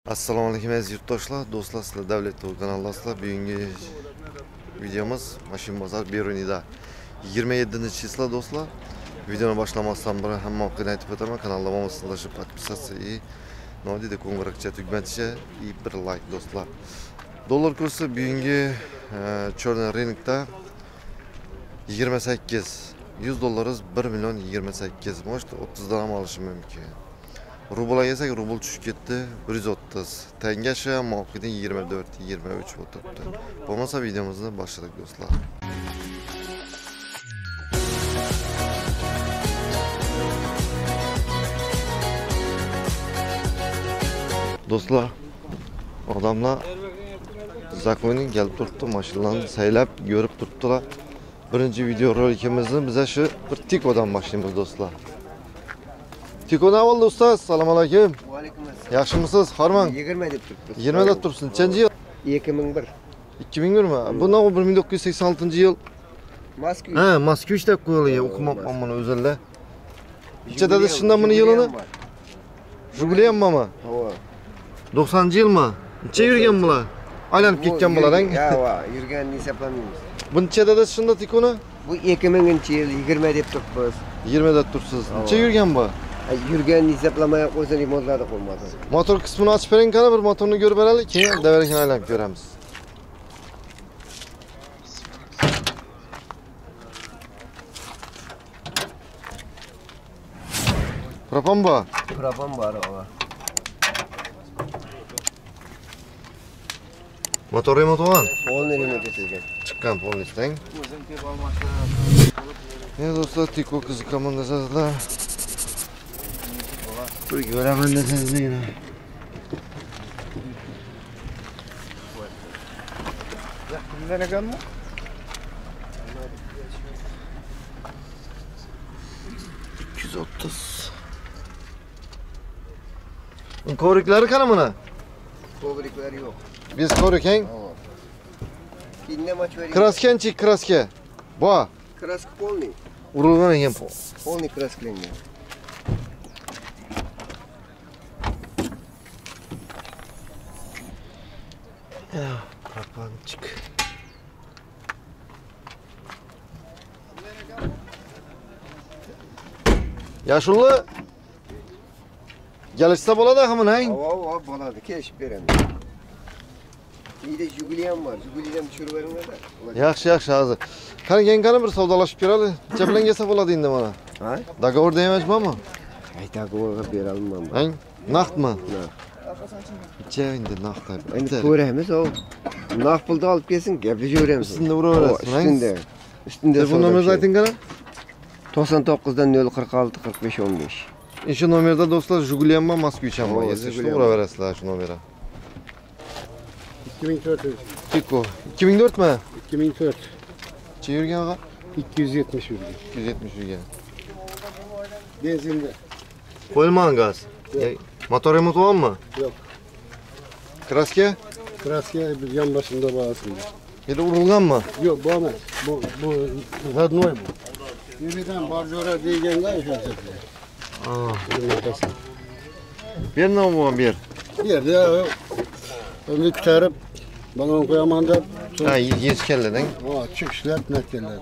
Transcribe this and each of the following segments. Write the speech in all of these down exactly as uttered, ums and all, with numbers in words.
Assalomu alaykum aziz yurtdoshlar, do'stlar, sizlar Davlat To'y kanalidasizlar. Bugungi videomiz Mashina bozor Berunida yigirma yedinchi числа do'stlar. Videoni boshlamasdan burun hammaga aytib o'taman, kanalga bo'lmasizlar, подписаться и nodida qo'ng'iroqcha tugmaticha и bir like do'stlar. Dollar kursi bugungi chorna rynokda yigirma sakkiz yuz dollarimiz bir million yigirma sakkiz, может o'ttiz dan ham olishi mumkin. Rubl yesak rubl tushib ketdi bir yuz o'ttiz. Tangacha moqida yigirma to'rt yigirma uch o'tiribdi. Bo'lmasa videomizni boshladik do'stlar. Do'stlar, odamlar zakoning kelib turibdi, mashinalarni saylab ko'rib turibdilar. Birinchi video rolikimizni biz shu bir Tikodan boshlaymiz do'stlar. Tikodan bo'ldi ustoz, assalomu alaykum. Va alaykum assalom. Yaxshimisiz? Harman. yigirma deb turibdi. yigirma deb turibsiz. Nechanchi yil? ikki ming bir. ikki ming bir mi? Bundan bir ming to'qqiz yuz sakson oltinchi yil. Moskva. Ha, Moskva deb qo'yilgan. O'qimabman buni o'zimda. Ichida shundan buni yilini? Jiguli ham bormi? Ha. to'qsoninchi yilmi? Necha yurgan bular? Aylanib ketgan bular-ang. Ha, va, yurganini hisoblamaymiz. Bunchada shunda Tikoni? Bu ikki minginchi yil yigirma deb turibmiz. yigirma deb turibsiz. Necha yurgan bu? Yurganini hisoblamay qo'ysa remontlarda qolmadi. Motor qismini ochib bering, qani bir motorni ko'rib beraylik, keyin davarkani aylanib ko'ramiz. Propan bu? Propan bor, va. Motor remont bo'lgan? Polni remont etilgan. Chiqqan polnisdan. Ne do'stlar, Tiko qiziq komandasizlar. Bir ko'raman desangiz yana. Yaxshimdan ekanmi? ikki yuz o'ttiz. Ko'riklari qani buni? Ko'riklari yo'q. Biz ko'rikang. Inna machveri. Kraskanchi, kraska. Bu. Kraska polni. Urilgan ekan. Polni krasklangan. Ya, propanchik. Yaşullu. Gelişse bo'ladi hamın hang. Va, va, bo'ladi, kelishib beraman. Uyda Jiguli ham bor. Jigulidan tushirib beringlar. Yaxshi, yaxshi hozir. Qani keyin bir savdolashib beraylik. Necha bilan kelsa bo'ladi endi mana? Ha? Dogovorda emasmi? Ay, dogovorga bera olmayman. Hang, naqdmi? Naqd. Necha endi naqd? Endi ko'ramiz, o. Naqd pulni olib kelsin, gaplashamiz. Üstünde uraverasiz, hang. Üstünde. Üstünde. Telefon numarasini ayting qani? to'qson to'qqizdan nol qirq olti qirq besh o'n besh. Shu nomerda do'stlar Jiguli ham bor, Moskvich ham bor. O, Yozishni Jiguli ham uraverasizlar shu nomerga. ikki ming to'rt. Tiko. ikki ming to'rt mi? ikki ming to'rt. Necha yurgan ağa? ikki yuz yetmish yurgan. ikki yuz yetmish yurgan. Benzinda. Qo'yilmagan gaz. Motor remont bo'lganmi? Yo'q. Kraska? Kraska yon boshimda borasida. Endi urilganmi? Yo'q, bu emas. Bu bu родной bu. Yeridan borjora deganga o'sha. Ah, Nima ber nima bo'lgan ber. yerda uni ko'tarib balon qo'yaman deb, Ha, yetishganlardan. ha, chiqishlab netganlar.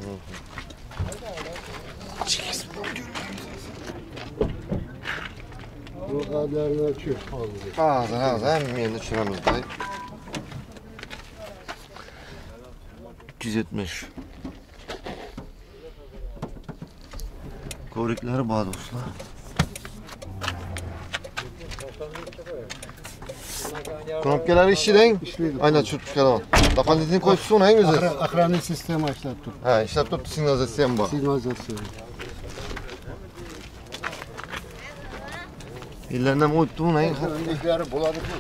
Bu qadlarni tushib qoldi. Hozir, hozir meni tushiramiz day. ikki yuz yetmish. Ko'riklari bor do'stlar. Knopkalar ishidang. Ishlaydi. Aynan tushib chiqaman. Doполнительный qo'yib so'nang o'zi. Охранный sistema ishlab turibdi. Ha, ishlab turibdi, signalizatsiya ham bor. Signalizatsiya. Yillardan o'tdi uni. Liklari bo'ladi-ku.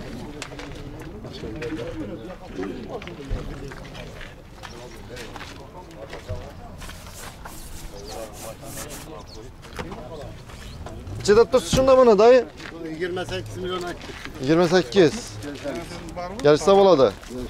Chedab tursiz shunda buni dayı? yigirma sakkiz milyon aytdi. yigirma sakkiz. Gelishsa bo'ladi.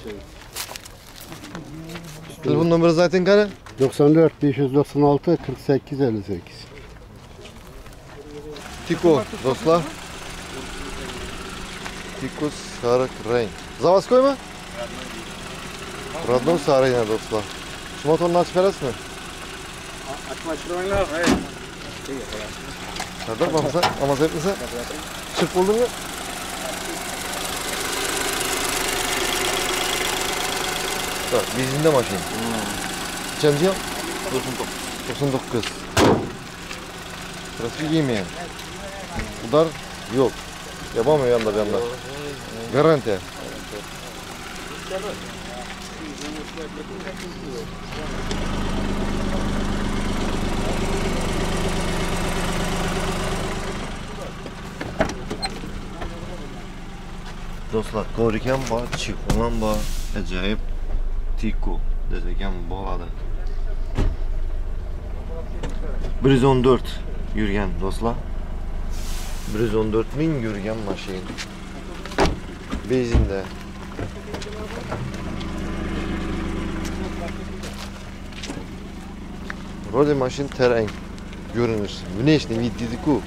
Telefon nomeringizni ayting qani? to'qson to'rt besh yuz to'qson olti qirq sakkiz ellik sakkiz. Tiko do'stlar. Tikus sarı renk. Zavazkoy mu? Radno sarı yine dostlar. Şu motorunu açıp verasın mı? Atmaştırmayla, hayır. Serdar bakmasa, ama zevklise. Çık buldun mu? Bak, bizinde maşin. Kaçıncı yıl? doksan dokuz. Burası giymeyen. Udar yok. Yapamıyor yanda bir yanda. Garanti. Dostlar, ko'rikam bor, chixolam bor, ajoyib Tiku desek ham bo'ladi. bir yuz o'n to'rt yurgan do'stlar. bir yuz o'n to'rt ming yurgan mashina. Benzinda. Vроде машин tereng görünüş. Внешний вид Tiku.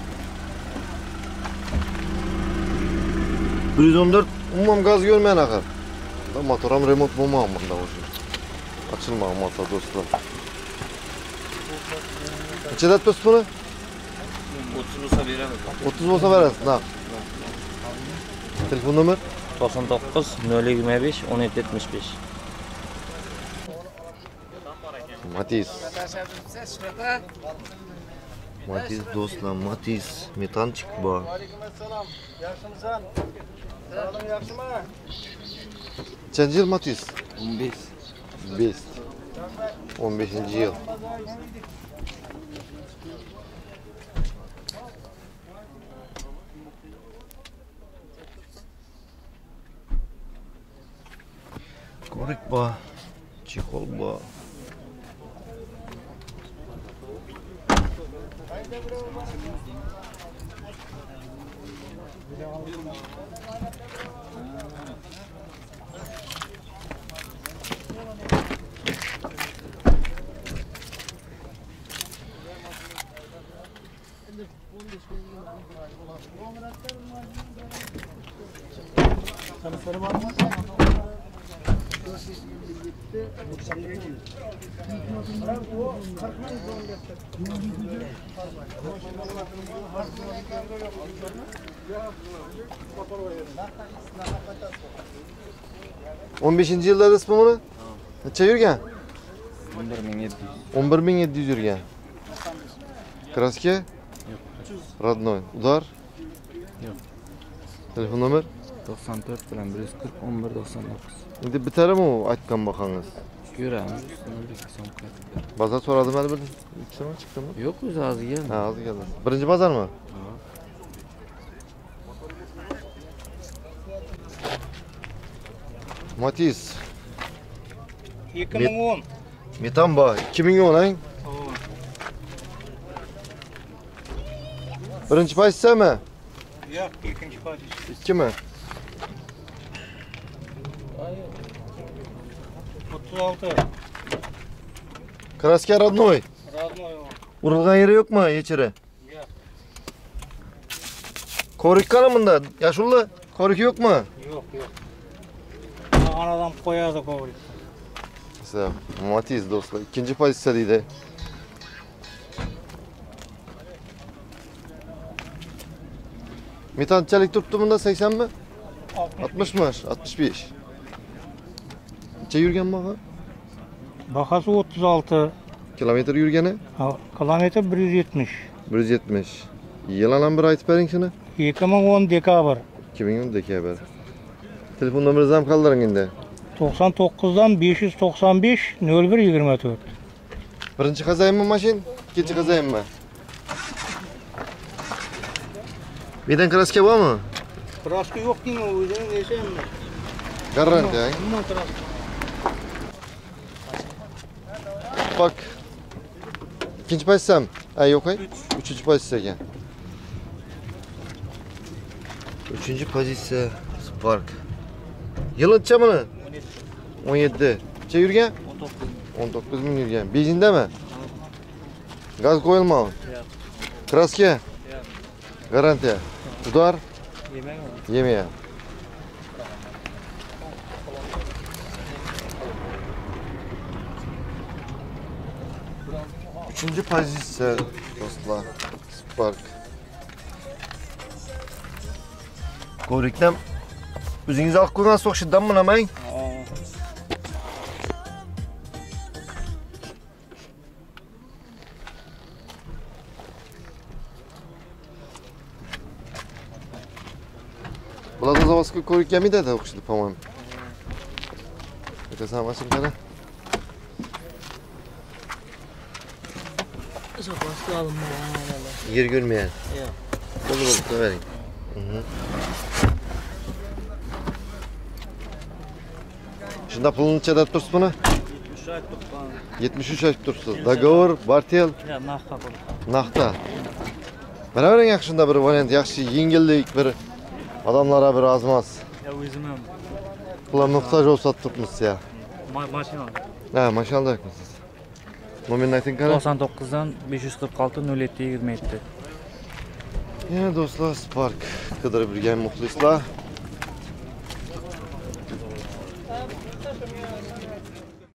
bir yuz o'n to'rt umuman gaz görmeyen akar. Motoram remont bo'lmagan bunda o'sha. Açılmagan motor do'stlar. Necha dat do'st buni? o'ttiz bo'lsa beramiz. o'ttiz bo'lsa berasiz, naq. Telefon nomer? to'qson to'qqiz nol yigirma besh o'n yetti yetmish besh. Matiz. Matiz do'stlar, Matiz. Metanchik bor. Yaxshimisan? Sağlam yaxshimi? Nechanchi yil Matiz? o'n besh. besh. o'n beshinchi yil. Ko'rik bor. Chexol bor. o'n beshinchi yilda ismi buni? Necha yurgan? o'n bir ming yetti yuz. o'n bir ming yetti yuz yurgan. Kraska? Yo'q. Родной. Udar? Yo'q. Telefon nomer? to'qson to'rt bilan bir yuz qirq o'n bir to'qson to'qqiz. Endi bitarmi u aytgan bakangiz? Yuramiz. Ustini bir ikki so'm qilib. Bazar so'radim hali bir ikki so'm chiqdimi? Yo'q, o'zi hozir keldi. Ha, hozir keldi. Birinchi bozormi? Matiz. ikki ming o'n. Metan bor. ikki ming o'n ang. Birinchi pozitsiyami? Yo'q, ikkinchi pozitsiya. ikkimi? o'ttiz olti. Kraska родной. Razmoy. Urilgan yeri yo'qmi yechiri? Yo'q. Ko'rik qani bunda? Yashulli ko'rik yo'qmi? Yo'q, yo'q. Anadan qo'yadi ko'rik. Mesela Matiz do'stlar, ikkinchi pozitsiya deydi. Metanchalik turibdi bunda saksonmi? oltmishmi? oltmish besh. Necha yurgan baho? Bahası o'ttiz olti. Kilometr yurgani? Kilometr bir yuz yetmish. bir yuz yetmish. Yildan bir aytib bering shuni. ikki ming o'n dekabr. ikki ming o'n dekabr. Telefon nomeringizni ham qoldiring endi. to'qson to'qqizdan besh yuz to'qson besh nol bir yigirma to'rt. Birinchi qazayinmi mashin? Ikkinchi qazayinmi? Medan kraska bormi? Kraska yo'q deymi, o'zini nesanmi? Garantiya. Umuman kraska. Bak. İkinci pozisyon. Ha yok ay. Üçüncü pozisyon ekan. Üçüncü pozisyon Spark. Yılı necha buni? o'n yetti. Necha yurgan? o'n to'qqiz ming yurgan. Benzindami? Gaz qo'yilmagan. Kraska? Garantiya. Udar? Yemayapti. uchinchi pozitsiya do'stlar. Spark. Ko'rikdan o'zingiz olib qo'ygan so'qshidan bilaman. Bularda zavozga ko'rik kelmaydi-da o'xshaydi, по-моему. Это самая машинка. Запаска alınmagan. Yer görmeyen. Yo'q. Bo'ldi, bo'ldi, qo'yavering. Shunda pulni necha deb tursiz buni? yetmish uch aytib turibman. yetmish uch aytib tursiz. Dogovor, bartel, Ya naqd qabul. naqda. Biravering yaxshi shunda bir variant, yaxshi yengillik, bir odamlarga bir ozmas. Ya o'zim ham Bular muhtoj bo'lsa turibmiz ya. ma- mashina Ha, mashallah aytasiz. Nomerini ayting qara. to'qson to'qqizdan besh yuz qirq olti nol yetti yigirma yetti. Yana do'stlar, Spark qidirib yurgan muxlislar